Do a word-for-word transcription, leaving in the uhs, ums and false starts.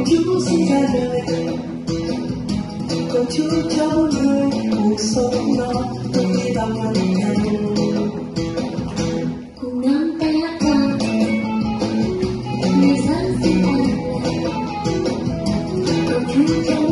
Chúa sinh ra đời, cầu Chúa cho mỗi người cuộc sống no tươi bao ngàn ngày. Cùng nắm tay hát vang ngày Giáng sinh an lành, cầu Chúa cho